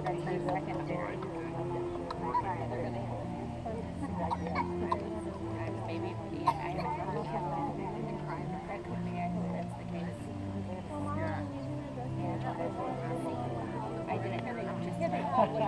Maybe I haven't that could be that's the case. I didn't know enough just to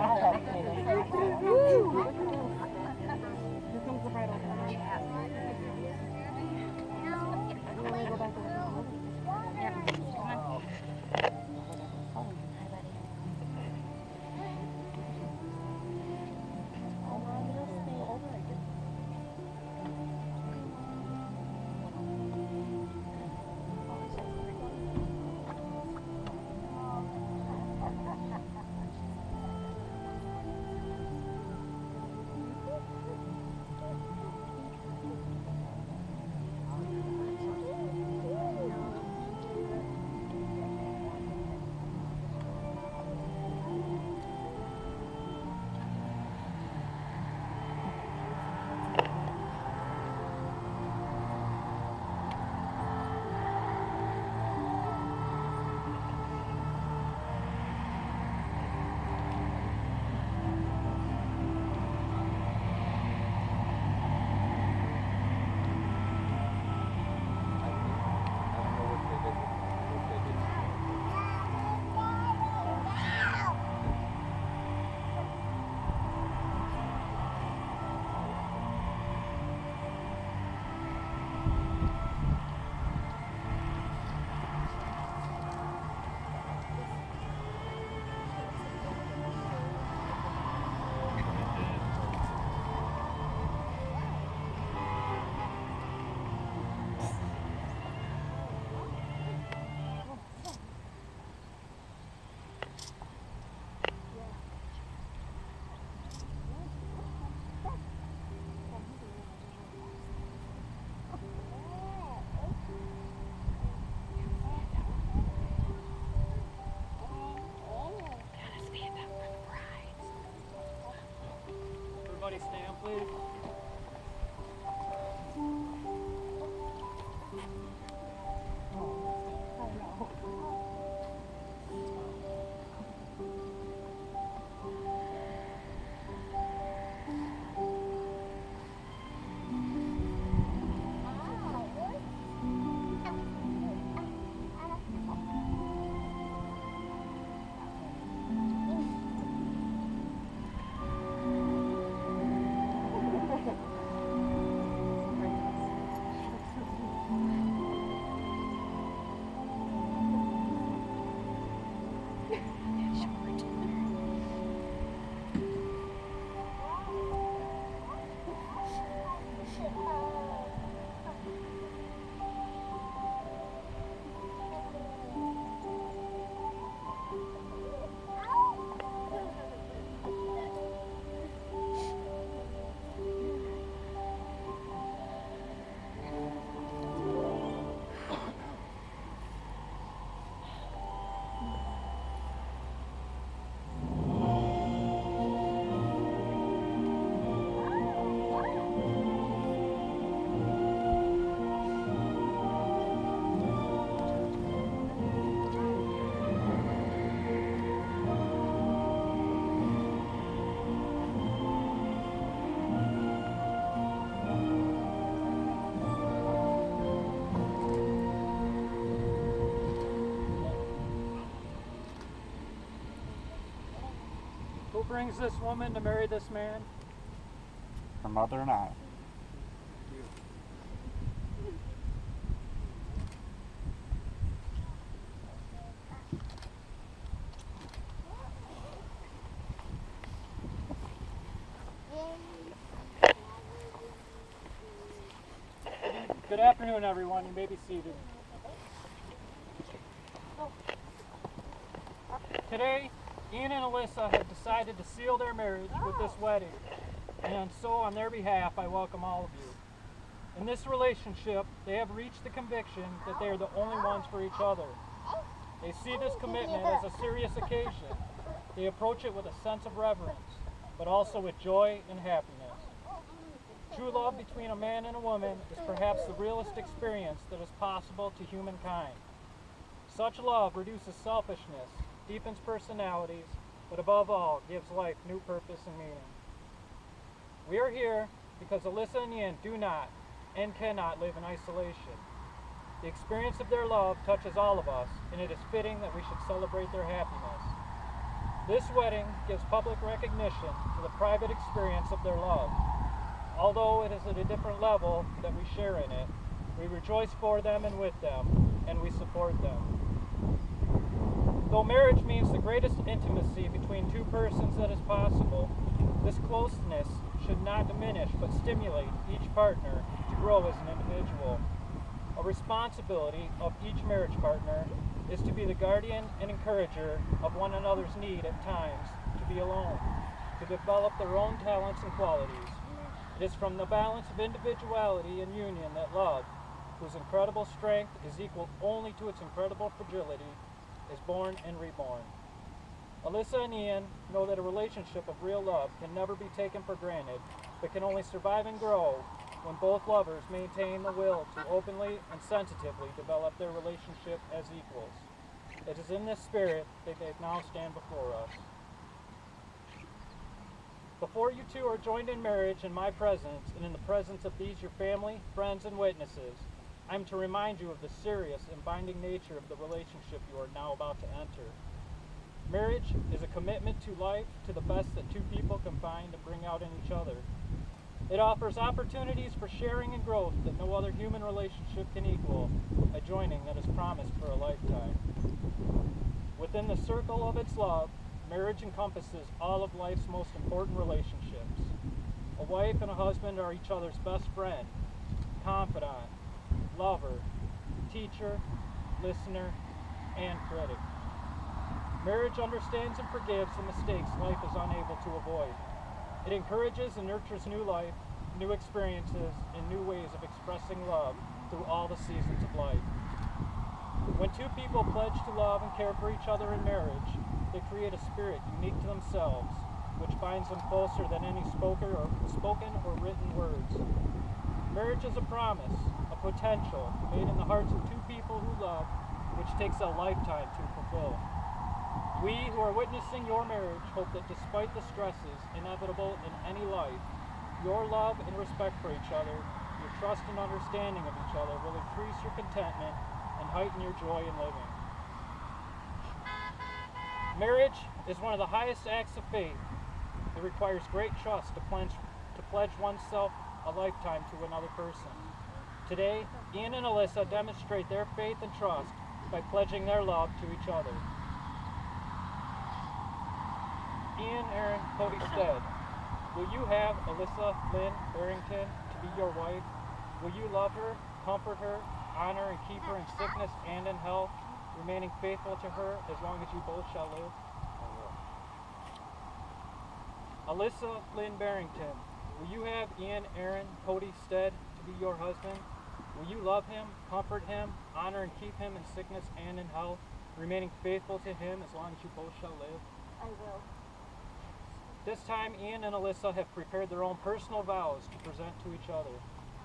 Everybody stand, please. Who brings this woman to marry this man? Her mother and I. Good afternoon, everyone. You may be seated. Today, Ian and Alyssa have decided to seal their marriage with this wedding, and so on their behalf, I welcome all of you. In this relationship, they have reached the conviction that they are the only ones for each other. They see this commitment as a serious occasion. They approach it with a sense of reverence, but also with joy and happiness. True love between a man and a woman is perhaps the realest experience that is possible to humankind. Such love reduces selfishness, deepens personalities, but above all, gives life new purpose and meaning. We are here because Alyssa and Ian do not and cannot live in isolation. The experience of their love touches all of us, and it is fitting that we should celebrate their happiness. This wedding gives public recognition to the private experience of their love. Although it is at a different level that we share in it, we rejoice for them and with them, and we support them. Though marriage means the greatest intimacy between two persons that is possible, this closeness should not diminish but stimulate each partner to grow as an individual. A responsibility of each marriage partner is to be the guardian and encourager of one another's need at times to be alone, to develop their own talents and qualities. It is from the balance of individuality and union that love, whose incredible strength is equal only to its incredible fragility, is born and reborn. Alyssa and Ian know that a relationship of real love can never be taken for granted, but can only survive and grow when both lovers maintain the will to openly and sensitively develop their relationship as equals. It is in this spirit that they now stand before us. Before you two are joined in marriage in my presence and in the presence of these your family, friends, and witnesses, I am to remind you of the serious and binding nature of the relationship you are now about to enter. Marriage is a commitment to life to the best that two people can find and bring out in each other. It offers opportunities for sharing and growth that no other human relationship can equal, a joining that is promised for a lifetime. Within the circle of its love, marriage encompasses all of life's most important relationships. A wife and a husband are each other's best friend, confidant, lover, teacher, listener, and critic. Marriage understands and forgives the mistakes life is unable to avoid. It encourages and nurtures new life, new experiences, and new ways of expressing love through all the seasons of life. When two people pledge to love and care for each other in marriage, they create a spirit unique to themselves, which binds them closer than any spoken or written words. Marriage is a promise, a potential made in the hearts of two people who love, which takes a lifetime to fulfill. We who are witnessing your marriage hope that despite the stresses inevitable in any life, your love and respect for each other, your trust and understanding of each other will increase your contentment and heighten your joy in living. Marriage is one of the highest acts of faith. It requires great trust to pledge oneself a lifetime to another person. Today, Ian and Alyssa demonstrate their faith and trust by pledging their love to each other. Ian Aaron Cody Stead, will you have Alyssa Lynn Barrington to be your wife? Will you love her, comfort her, honor and keep her in sickness and in health, remaining faithful to her as long as you both shall live? Alyssa Lynn Barrington, will you have Ian Aaron Cody Stead to be your husband? Will you love him, comfort him, honor and keep him in sickness and in health, remaining faithful to him as long as you both shall live? I will. This time, Ian and Alyssa have prepared their own personal vows to present to each other.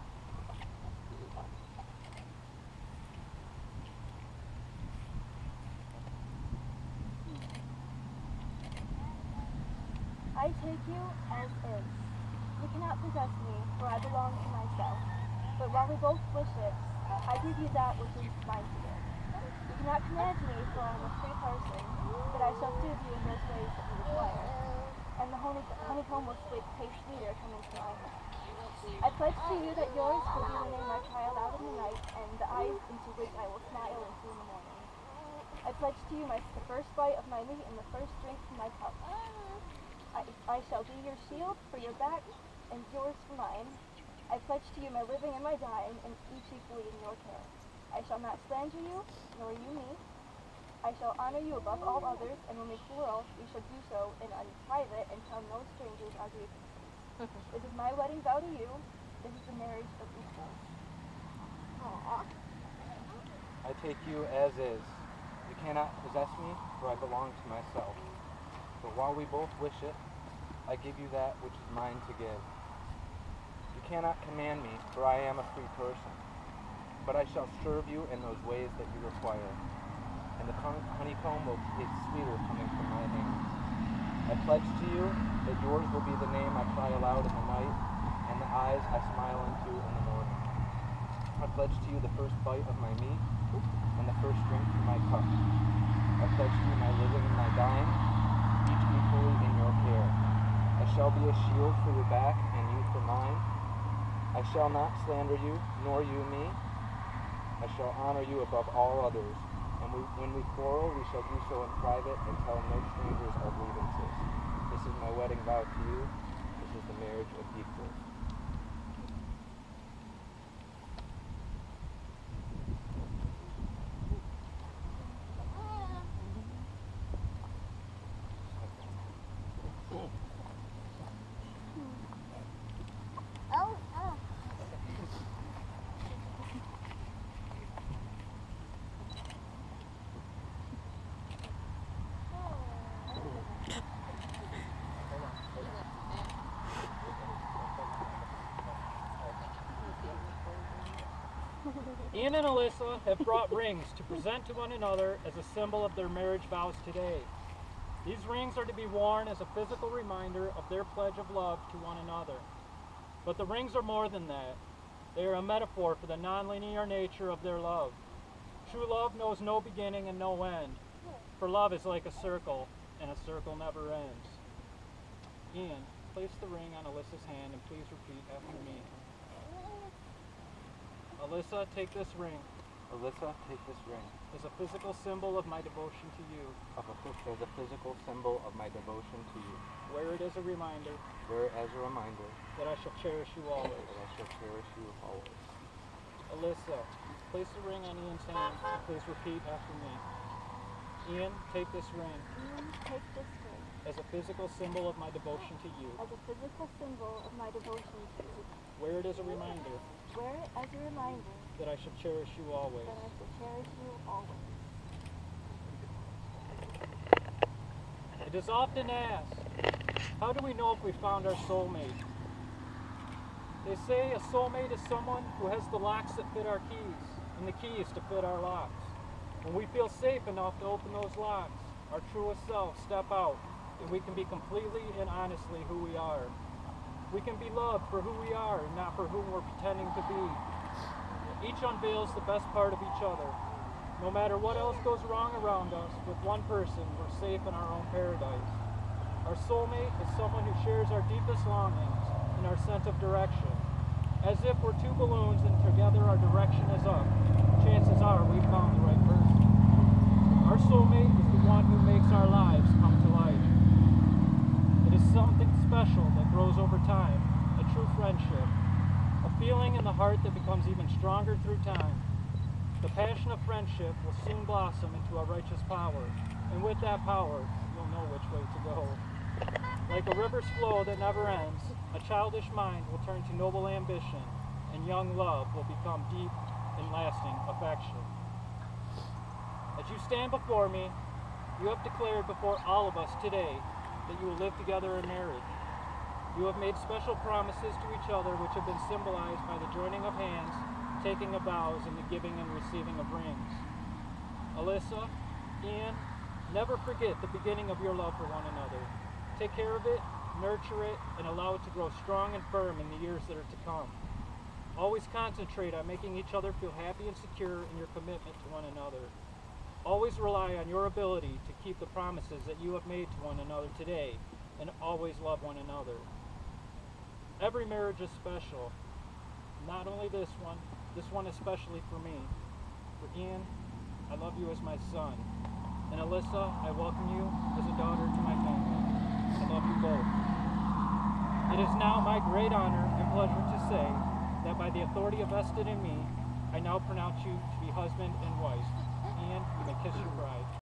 I take you as is. You cannot possess me, for I belong to myself. But while we both wish it, I give you that which is mine to give. You cannot command me, for I am a free person, but I shall soothe you in those ways that you require. And the honeycomb will taste sweeter coming to mine. I pledge to you that yours will be the name I cry aloud in the night, and the eyes into which I will smile into in the morning. I pledge to you the first bite of my meat and the first drink from my cup. I shall be your shield for your back, and yours for mine. I pledge to you my living and my dying, and each equally in your care. I shall not slander you, nor you me. I shall honor you above all others, and when we quarrel, we shall do so in private and tell no strangers our grievances. This is my wedding vow to you. This is the marriage of equals. Aww. I take you as is. You cannot possess me, for I belong to myself. But while we both wish it, I give you that which is mine to give. You cannot command me, for I am a free person. But I shall serve you in those ways that you require. And the honeycomb will taste sweeter coming from my hands. pledge to you that yours will be the name I cry aloud in the night and the eyes I smile into in the morning. I pledge to you the first bite of my meat and the first drink from my cup. I pledge to you my living and my dying, each equally in your care. I shall be a shield for your back and you for mine. I shall not slander you, nor you me. I shall honor you above all others. And when we quarrel, we shall do so in private and tell no strangers our grievances. This is my wedding vow to you. This is the marriage of equals. Ian and Alyssa have brought rings to present to one another as a symbol of their marriage vows today. These rings are to be worn as a physical reminder of their pledge of love to one another. But the rings are more than that. They are a metaphor for the nonlinear nature of their love. True love knows no beginning and no end, for love is like a circle, and a circle never ends. Ian, place the ring on Alyssa's hand and please repeat after me. Alyssa, take this ring Alyssa, take this ring as a physical symbol of my devotion to you. as a physical symbol of my devotion to you. Wear it as a reminder Wear it as a reminder that I shall cherish you always. that I shall cherish you always. Alyssa, place the ring on Ian's hand and please repeat after me. Ian, take this ring Ian, take this ring as a physical symbol of my devotion to you. as a physical symbol of my devotion to you. Wear it as a reminder Wear it as a reminder that I shall cherish you always. that I shall cherish you always. It is often asked, how do we know if we found our soulmate? They say a soulmate is someone who has the locks that fit our keys and the keys to fit our locks. When we feel safe enough to open those locks, our truest selves step out and we can be completely and honestly who we are. We can be loved for who we are and not for who we're pretending to be. Each unveils the best part of each other. No matter what else goes wrong around us, with one person, we're safe in our own paradise. Our soulmate is someone who shares our deepest longings and our sense of direction. As if we're two balloons and together our direction is up, chances are we've found the right person. Our soulmate is the one who makes our lives come to life. It is something special that grows over time, a true friendship, a feeling in the heart that becomes even stronger through time. The passion of friendship will soon blossom into a righteous power, and with that power, you'll know which way to go. Like a river's flow that never ends, a childish mind will turn to noble ambition, and young love will become deep and lasting affection. As you stand before me, you have declared before all of us today that you will live together in marriage. You have made special promises to each other which have been symbolized by the joining of hands, taking of vows, and the giving and receiving of rings. Alyssa, Ian, never forget the beginning of your love for one another. Take care of it, nurture it, and allow it to grow strong and firm in the years that are to come. Always concentrate on making each other feel happy and secure in your commitment to one another. Always rely on your ability to keep the promises that you have made to one another today, and always love one another. Every marriage is special. Not only this one especially for me. For Ian, I love you as my son. And Alyssa, I welcome you as a daughter to my family. I love you both. It is now my great honor and pleasure to say that by the authority vested in me, I now pronounce you to be husband and wife. Ian, you may kiss your bride.